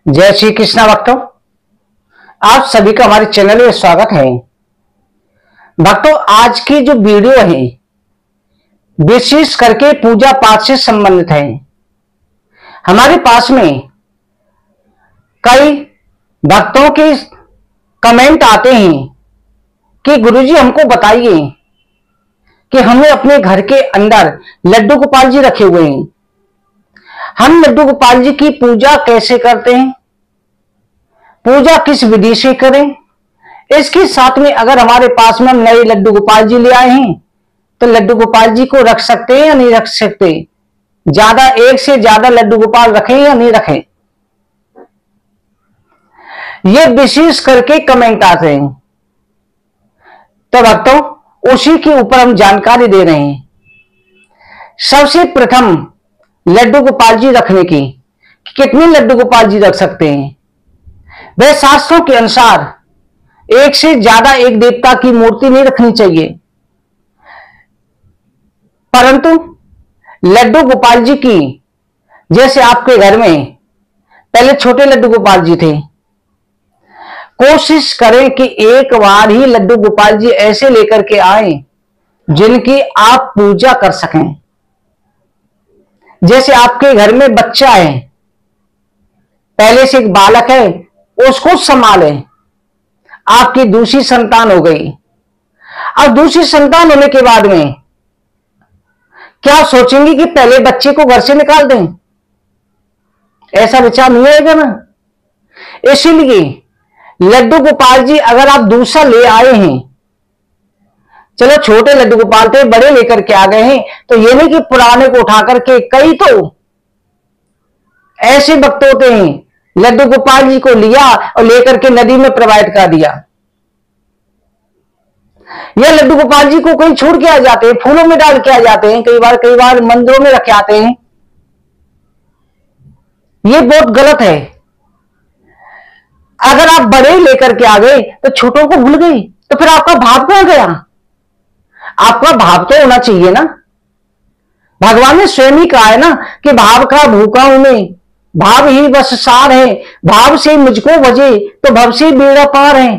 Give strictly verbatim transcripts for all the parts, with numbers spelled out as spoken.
जय श्री कृष्णा भक्तों, आप सभी का हमारे चैनल में स्वागत है। भक्तों, आज की जो वीडियो है विशेष करके पूजा पाठ से संबंधित है। हमारे पास में कई भक्तों के कमेंट आते हैं कि गुरुजी हमको बताइए कि हमें अपने घर के अंदर लड्डू गोपाल जी रखे हुए हैं, हम लड्डू गोपाल जी की पूजा कैसे करते हैं, पूजा किस विधि से करें। इसके साथ में अगर हमारे पास में हम नए लड्डू गोपाल जी ले आए हैं तो लड्डू गोपाल जी को रख सकते हैं या नहीं रख सकते, ज्यादा एक से ज्यादा लड्डू गोपाल रखें या नहीं रखें, ये विशेष करके कमेंट आते हैं। तो भक्तों, उसी के ऊपर हम जानकारी दे रहे हैं। सबसे प्रथम लड्डू गोपाल जी रखने की, कितने लड्डू गोपाल जी रख सकते हैं। वह शास्त्रों के अनुसार एक से ज्यादा एक देवता की मूर्ति नहीं रखनी चाहिए, परंतु लड्डू गोपाल जी की, जैसे आपके घर में पहले छोटे लड्डू गोपाल जी थे, कोशिश करें कि एक बार ही लड्डू गोपाल जी ऐसे लेकर के आए जिनकी आप पूजा कर सकें। जैसे आपके घर में बच्चा है, पहले से एक बालक है, उसको संभालें। आपकी दूसरी संतान हो गई, अब दूसरी संतान होने के बाद में क्या सोचेंगे कि पहले बच्चे को घर से निकाल दें, ऐसा विचार नहीं आएगा ना। इसीलिए लड्डू गोपाल जी अगर आप दूसरा ले आए हैं, चलो छोटे लड्डू गोपाल थे, बड़े लेकर के आ गए हैं, तो ये नहीं कि पुराने को उठा करके, कई तो ऐसे वक्त होते हैं लड्डू गोपाल जी को लिया और लेकर के नदी में प्रवाहित कर दिया, या लड्डू गोपाल जी को कहीं छोड़ के आ जाते हैं, फूलों में डाल के आ जाते हैं, कई बार कई बार मंदिरों में रखे आते हैं। ये बहुत गलत है। अगर आप बड़े लेकर के आ गए तो छोटों को भूल गए, तो फिर आपका भाव कहां गया। आपका भाव तो होना चाहिए ना। भगवान ने स्वयं ही कहा है ना कि भाव का भूखा हूं मैं, भाव ही बस सार है, भाव से मुझको भजे तो भव से बेड़ा पार है।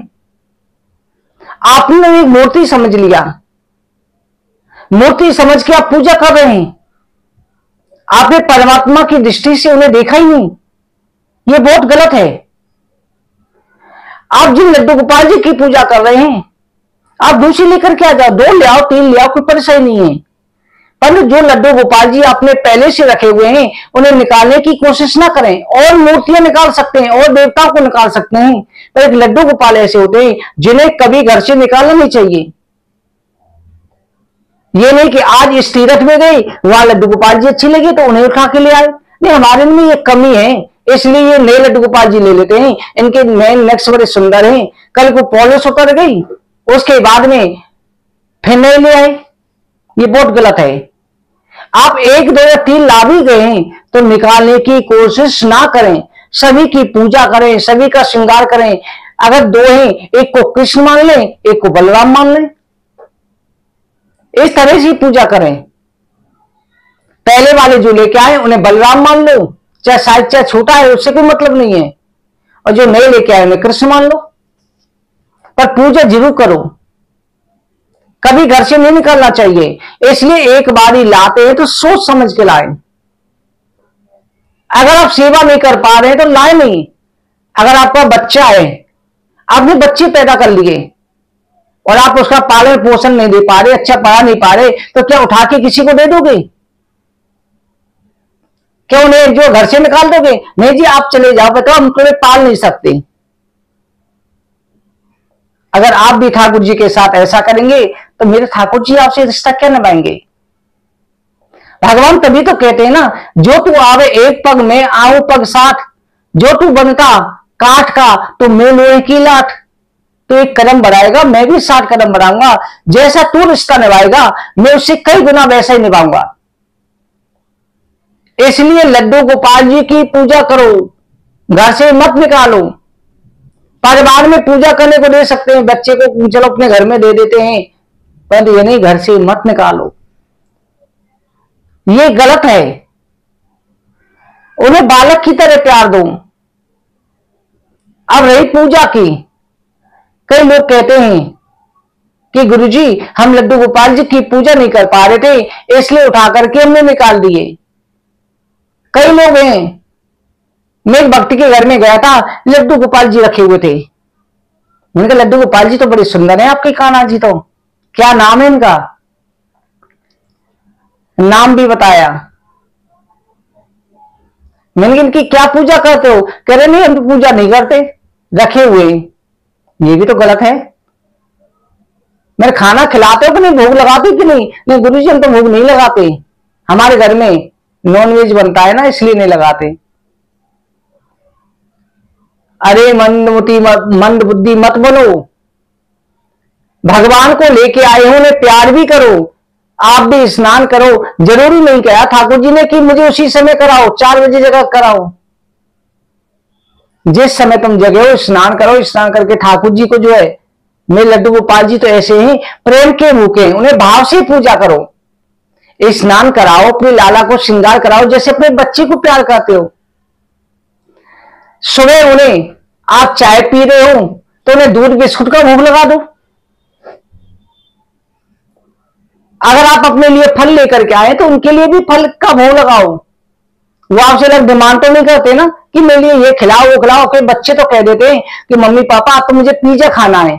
आपने एक मूर्ति समझ लिया, मूर्ति समझ के आप पूजा कर रहे हैं, आपने परमात्मा की दृष्टि से उन्हें देखा ही नहीं। यह बहुत गलत है। आप जिन लड्डू गोपाल जी की पूजा कर रहे हैं, आप दूसरी लेकर के आ जाओ, दो ले आओ, तीन ले आओ, कोई परेशानी नहीं है। पर जो लड्डू गोपाल जी आपने पहले से रखे हुए हैं उन्हें निकालने की कोशिश ना करें। और मूर्तियां निकाल सकते हैं और देवताओं को निकाल सकते हैं, पर एक लड्डू गोपाल ऐसे होते हैं जिन्हें कभी घर से निकालना नहीं चाहिए। ये नहीं कि आज इस तीर्थ में गई, वहां लड्डू गोपाल जी अच्छी लगी तो उन्हें उठा के ले आए। नहीं, हमारे में ये कमी है, इसलिए ये नए लड्डू गोपाल जी ले लेते हैं। इनके नए नेक्स्ट बड़े सुंदर हैं, कल को पॉलिश उतर गई, उसके बाद में फिर नए ले आए। ये बहुत गलत है। आप एक दो या तीन ला भी गए हैं तो निकालने की कोशिश ना करें, सभी की पूजा करें, सभी का श्रृंगार करें। अगर दो हैं, एक को कृष्ण मान लें, एक को बलराम मान लें, इस तरह से पूजा करें। पहले वाले जो लेके आए उन्हें बलराम मान लो, चाहे साइज चाहे छोटा है, उससे कोई मतलब नहीं है, और जो नए लेके आए उन्हें कृष्ण मान लो, पर पूजा जरूर करो। कभी घर से नहीं निकलना चाहिए, इसलिए एक बार ही लाते हैं तो सोच समझ के लाएं। अगर आप सेवा नहीं कर पा रहे हैं तो लाए नहीं। अगर आपका बच्चा है, आपने बच्चे पैदा कर लिए और आप उसका पालन पोषण नहीं दे पा रहे, अच्छा पढ़ा नहीं पा रहे, तो क्या उठा के किसी को दे दोगे? क्या उन्हें जो घर से निकाल दोगे? नहीं जी, आप चले जाओ, तो हम तुम्हें पाल नहीं सकते। अगर आप भी ठाकुर जी के साथ ऐसा करेंगे तो मेरे ठाकुर जी आपसे रिश्ता क्या निभाएंगे। भगवान तभी तो कहते हैं ना, जो तू आवे एक पग में आऊं पग साठ, जो तू बनता काठ का तो मैं लोहे की लाठ। तो एक कदम बढ़ाएगा, मैं भी साठ कदम बढ़ाऊंगा। जैसा तू रिश्ता निभाएगा मैं उससे कई गुना वैसा ही निभाऊंगा। इसलिए लड्डू गोपाल जी की पूजा करो, घर से मत निकालो। परिवार में पूजा करने को दे सकते हैं, बच्चे को चलो अपने घर में दे देते हैं, पर ये नहीं घर से मत निकालो, ये गलत है। उन्हें बालक की तरह प्यार दो। अब रही पूजा की, कई लोग कहते हैं कि गुरुजी हम लड्डू गोपाल जी की पूजा नहीं कर पा रहे थे इसलिए उठा करके हमने निकाल दिए। कई लोग हैं, मैं एक भक्ति के घर में गया था, लड्डू गोपाल जी रखे हुए थे। मैंने कहा लड्डू गोपाल जी तो बड़े सुंदर हैं आपके कान्हा जी, तो क्या नाम है इनका? नाम भी बताया। मैंने कहा इनकी क्या पूजा करते हो? कह रहे नहीं हम तो पूजा नहीं करते, रखे हुए। ये भी तो गलत है। मेरे खाना खिलाते हो कि नहीं, भोग लगाते कि नहीं? नहीं गुरुजी हम तो भोग नहीं लगाते, हमारे घर में नॉनवेज बनता है ना इसलिए नहीं लगाते। अरे मंदबुद्धि मंद बुद्धि मत बनो, भगवान को लेके आए हो, उन्हें प्यार भी करो, आप भी स्नान करो। जरूरी नहीं कहा ठाकुर जी ने कि मुझे उसी समय कराओ, चार बजे जगह कराओ। जिस समय तुम जगे हो स्नान करो, स्नान करके ठाकुर जी को जो है, मेरे लड्डू गोपाल जी तो ऐसे ही प्रेम के भूखे, उन्हें भाव से पूजा करो, स्नान कराओ, अपने लाला को श्रृंगार कराओ जैसे अपने बच्चे को प्यार करते हो। सुबह उन्हें आप चाय पी रहे हो तो उन्हें दूध बिस्कुट का भोग लगा दो। अगर आप अपने लिए फल लेकर के आए तो उनके लिए भी फल का भोग लगाओ। वो आपसे लोग डिमांड तो नहीं करते ना कि मेरे लिए ये खिलाओ वो खिलाओ। के बच्चे तो कह देते हैं कि मम्मी पापा आप तो मुझे पिज्जा खाना है।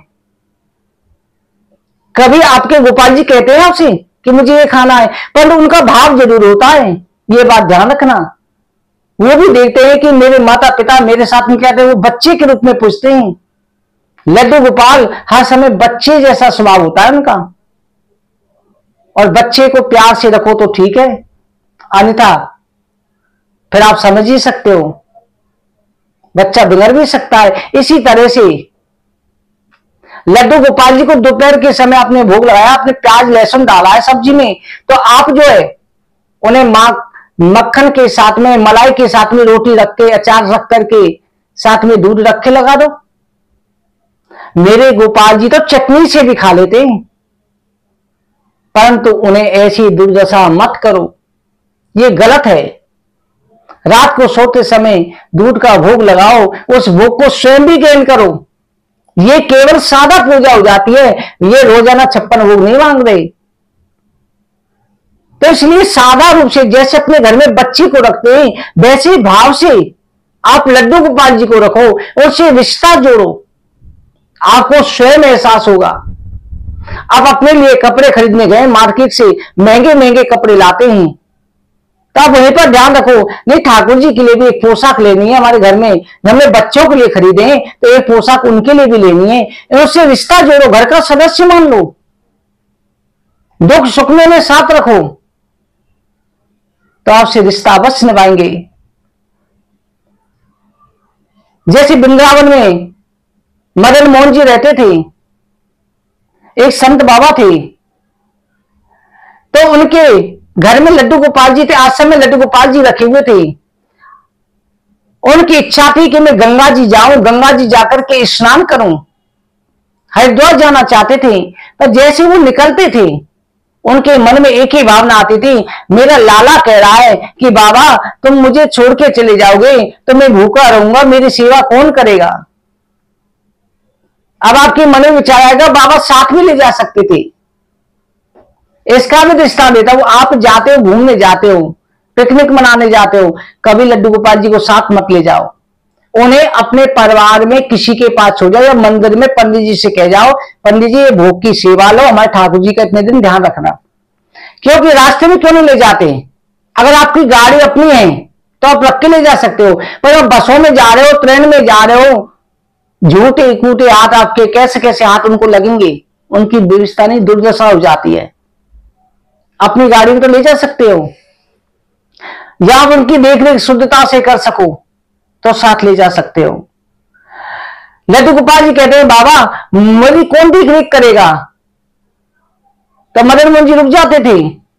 कभी आपके गोपाल जी कहते हैं आपसे कि मुझे ये खाना है, पर उनका भाव जरूर होता है, ये बात ध्यान रखना। वो भी देखते हैं कि मेरे माता पिता मेरे साथ में क्या कहते हैं, वो बच्चे के रूप में पूछते हैं। लड्डू गोपाल हर समय बच्चे जैसा स्वभाव होता है उनका, और बच्चे को प्यार से रखो तो ठीक है, अन्यथा फिर आप समझ ही सकते हो बच्चा बिगड़ भी सकता है। इसी तरह से लड्डू गोपाल जी को दोपहर के समय आपने भोग लगाया, आपने प्याज लहसुन डाला है सब्जी में, तो आप जो है उन्हें मां मक्खन के साथ में, मलाई के साथ में रोटी रख के, अचार रख करके, साथ में दूध रख के लगा दो। मेरे गोपाल जी तो चटनी से भी खा लेते हैं, परंतु उन्हें ऐसी दुर्दशा मत करो, ये गलत है। रात को सोते समय दूध का भोग लगाओ, उस भोग को स्वयं भी ग्रहण करो। ये केवल सादा पूजा हो जाती है, ये रोजाना छप्पन भोग नहीं मांग रहे। तो इसलिए सादा रूप से जैसे अपने घर में बच्ची को रखते हैं वैसे भाव से आप लड्डू गोपाल जी को रखो, उससे रिश्ता जोड़ो, आपको स्वयं एहसास होगा। आप अपने लिए कपड़े खरीदने गए मार्केट से, महंगे महंगे कपड़े लाते हैं, तो आप वहीं पर ध्यान रखो, नहीं ठाकुर जी के लिए भी एक पोशाक लेनी है, हमारे घर में हमने बच्चों के लिए खरीदे हैं तो एक पोशाक उनके लिए भी लेनी है। उससे रिश्ता जोड़ो, घर का सदस्य मान लो, दुख सुख में उन्हें साथ रखो, तो आपसे रिश्ता अवश्य निभाएंगे। जैसे वृंदावन में मदन मोहन जी रहते थे, एक संत बाबा थे, तो उनके घर में लड्डू गोपाल जी थे, आश्रम में लड्डू गोपाल जी रखे हुए थे। उनकी इच्छा थी कि मैं गंगा जी जाऊं, गंगा जी जाकर के स्नान करूं, हरिद्वार जाना चाहते थे। पर जैसे वो निकलते थे उनके मन में एक ही भावना आती थी, मेरा लाला कह रहा है कि बाबा तुम मुझे छोड़ के चले जाओगे तो मैं भूखा रहूंगा, मेरी सेवा कौन करेगा। अब आपके मन में विचार आएगा बाबा साथ में ले जा सकते थे। इसका भी दृष्टांत देता हूं, आप जाते हो, घूमने जाते हो, पिकनिक मनाने जाते हो, कभी लड्डू गोपाल जी को साथ मत ले जाओ। उन्हें अपने परिवार में किसी के पास छोड़ जाओ, या मंदिर में पंडित जी से कह जाओ, पंडित जी ये भोग की सेवा लो, हमारे ठाकुर जी का इतने दिन ध्यान रखना। क्योंकि रास्ते में क्यों नहीं ले जाते? अगर आपकी गाड़ी अपनी है तो आप रख के ले जा सकते हो, पर आप बसों में जा रहे हो, ट्रेन में जा रहे हो, झूठे कूटे हाथ आपके कैसे कैसे हाथ उनको लगेंगे, उनकी व्यवस्था नहीं, दुर्दशा हो जाती है। अपनी गाड़ी में तो ले जा सकते हो, या आप उनकी देखरेख शुद्धता से कर सको तो साथ ले जा सकते हो। लड्डू गोपाल जी कहते हैं बाबा मेरी कौन देखरेख करेगा, तो मदन मोहन जी रुक जाते थे।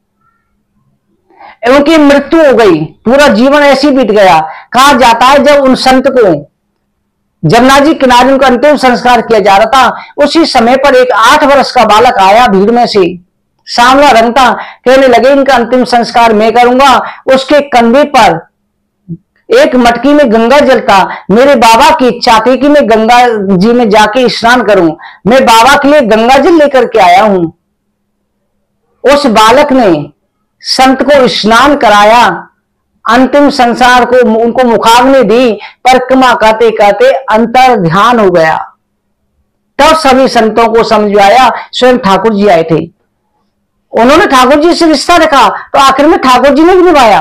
उनकी मृत्यु हो गई, पूरा जीवन ऐसी बीत गया। कहा जाता है जब उन संत को जमुना जी किनारे उनका अंतिम संस्कार किया जा रहा था, उसी समय पर एक आठ वर्ष का बालक आया भीड़ में से, सांवला रंग था, कहने लगे इनका अंतिम संस्कार मैं करूंगा। उसके कंधे पर एक मटकी में गंगा जलता। मेरे बाबा की इच्छा थी कि मैं गंगा जी में जाके स्नान करूं। मैं बाबा के लिए गंगा जल लेकर के आया हूं। उस बालक ने संत को स्नान कराया, अंतिम संसार को उनको मुखाग्नि दी। परिक्रमा करते करते अंतर ध्यान हो गया। तब सभी संतों को समझ आया। स्वयं ठाकुर जी आए थे, उन्होंने ठाकुर जी से रिश्ता रखा, तो आखिर में ठाकुर जी ने भी निभाया।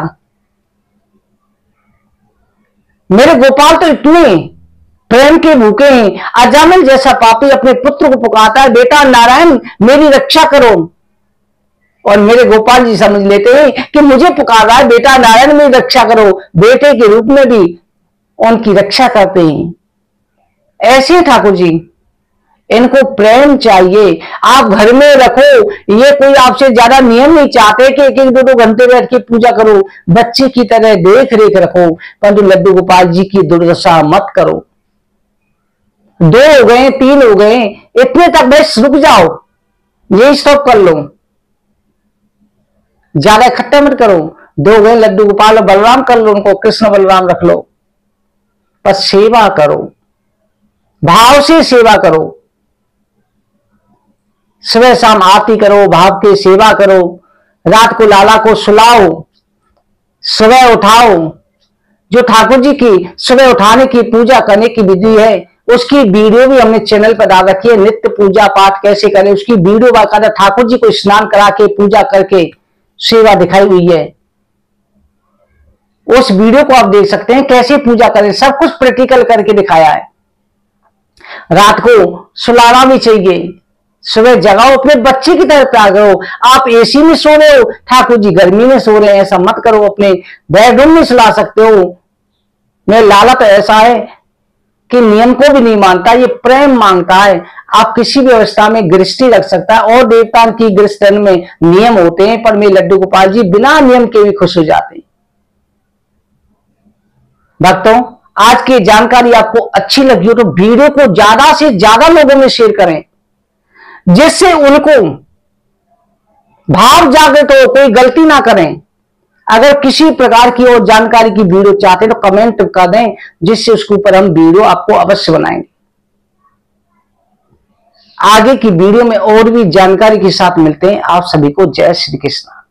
मेरे गोपाल तो इतने प्रेम के भूखे हैं। अजामिल जैसा पापी अपने पुत्र को पुकारता है, बेटा नारायण मेरी रक्षा करो, और मेरे गोपाल जी समझ लेते हैं कि मुझे पुकार रहा है बेटा नारायण मेरी रक्षा करो। बेटे के रूप में भी उनकी रक्षा करते हैं। ऐसे ठाकुर जी, इनको प्रेम चाहिए। आप घर में रखो, ये कोई आपसे ज्यादा नियम नहीं चाहते कि एक एक दो दो घंटे बैठ के पूजा करो, बच्चे की तरह देख रेख रखो, परंतु लड्डू गोपाल जी की दुर्दशा मत करो। दो हो गए, तीन हो गए, इतने तक बस रुक जाओ, ये स्टॉप कर लो, ज्यादा इकट्ठा मत करो। दो गए लड्डू गोपाल और बलराम कर लो, उनको कृष्ण बलराम रख लो, पर सेवा करो, भाव से सेवा करो। सुबह शाम आरती करो, भाव की सेवा करो, रात को लाला को सुलाओ, सुबह उठाओ। जो ठाकुर जी की सुबह उठाने की पूजा करने की विधि है, उसकी वीडियो भी हमने चैनल पर डाल रखी है। नित्य पूजा पाठ कैसे करें उसकी वीडियो बाकायदा ठाकुर जी को स्नान करा के पूजा करके सेवा दिखाई हुई है। उस वीडियो को आप देख सकते हैं, कैसे पूजा करें, सब कुछ प्रैक्टिकल करके दिखाया है। रात को सुलाना भी चाहिए, सुबह जगाओ, अपने बच्चे की तरह प्यार करो। आप एसी में सो रहे हो, ठाकुर जी गर्मी में सो रहे हैं, ऐसा मत करो। अपने बेडरूम में सुला सकते हो। मैं लालच ऐसा है कि नियम को भी नहीं मानता, ये प्रेम मांगता है। आप किसी भी अवस्था में गृहस्थी रख सकता है, और देवता की गृहस्थ में नियम होते हैं, पर मेरे लड्डू गोपाल जी बिना नियम के भी खुश हो जाते हैं। भक्तों, आज की जानकारी आपको अच्छी लगी हो तो वीडियो को ज्यादा से ज्यादा लोगों में शेयर करें, जिससे उनको भाव जागृत हो, कोई गलती ना करें। अगर किसी प्रकार की और जानकारी की वीडियो चाहते हैं तो कमेंट कर दें, जिससे उसके ऊपर हम वीडियो आपको अवश्य बनाएंगे। आगे की वीडियो में और भी जानकारी के साथ मिलते हैं। आप सभी को जय श्री कृष्ण।